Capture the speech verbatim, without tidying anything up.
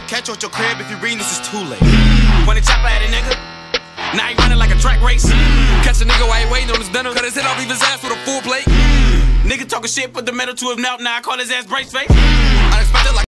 catch you at your crib. If you read this, is too late. When they chopper at a nigga, now he running like a track race. Catch a nigga while he waiting on his dinner. Cut his head off, leave his ass with a full plate. Nigga talking shit, put the metal to his mouth. Now I call his ass brace face. Unexpected like